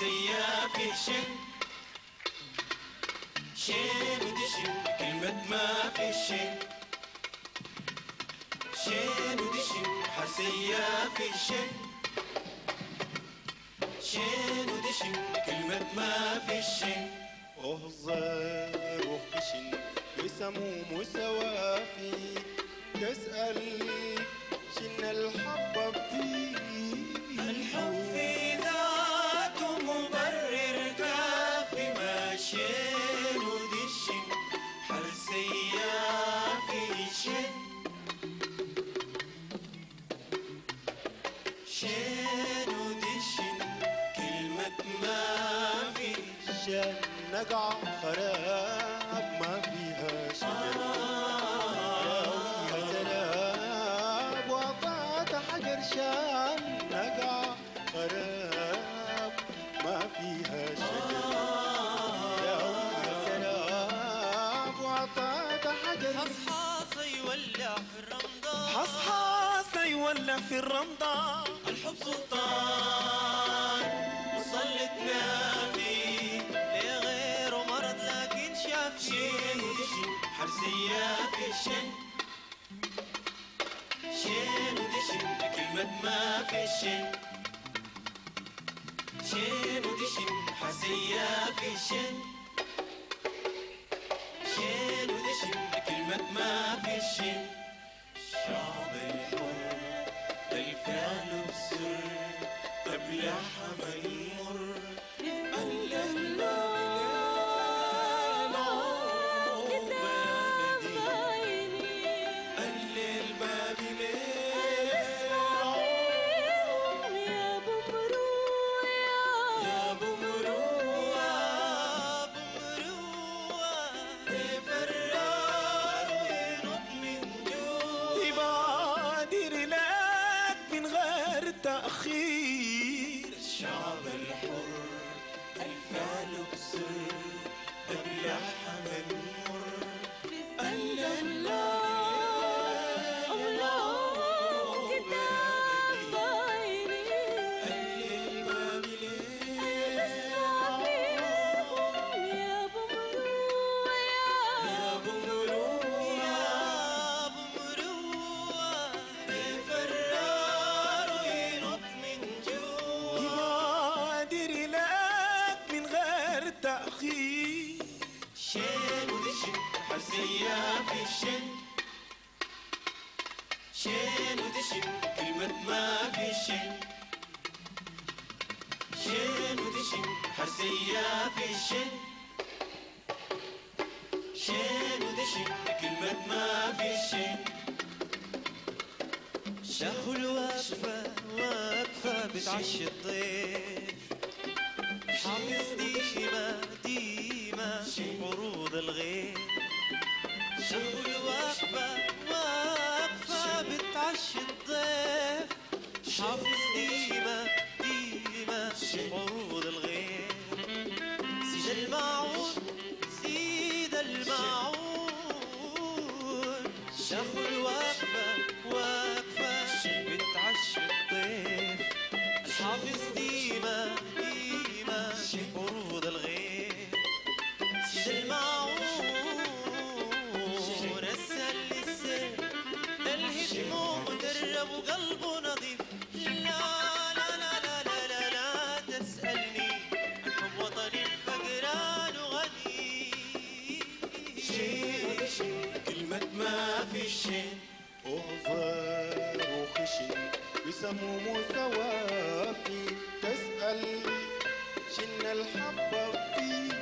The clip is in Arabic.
حرسية في شن شين ودشن كلمة ما في الشن شين ودشن حرسية في شن شين ودشن كلمة ما في الشن أهزر وخشن بسموم وسوافي تسأل شن الحب فيه الحب في ذاته مبرر كافي ما شين ودشن حرسية في شن شين ودشن كلمة ما في شن نقع خراب ما فيها شجر فيها سراب وفات حجر شان نقع خراب ما فيها شجر فيها سراب وفات حجر حصحاص يولع في الرمضان حصحاص يولع في الرمضان الحب سلطان وصلتنا فيه لغيره مرض لكن شاف شين ودشن حرسية في الشن شين ودشن كلمة ما في الشن شين ودشن حرسية في الشن شين ودشن كلمة ما في الشن الشعب الحر الفعل بسر قبل حمل المر تأخير الشعب الحر الفعل بسر قبل حمل المر شين ودشن حرسية في الشن شين ودشن كلمة ما في الشن شين ودشن حرسية في الشن شين ودشن كلمة ما في الشن شافوا الوقفة واقفة بتعشي الضيف حافظ ديما ديما عروض الغير شافوا الوقفة واقفة بتعشي الضيف حافظ ديما ديما عروض الغير زيد المعون زيد المعون شافوا الوقفة واقفة بتعشي الضيف حافظ ديما ديما عروض الغير زيد المعون اسهل للسير الهموم مدرب وقلبه نظيف لا لا لا لا لا لا, لا تسألني حب وطني فقران وغني شين كلمة ما في الشين أهزر وخشن بسموم وسوافي تسأل شن الحب فيه